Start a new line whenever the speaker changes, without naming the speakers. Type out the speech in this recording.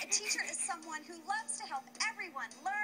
A teacher is someone who loves to help everyone learn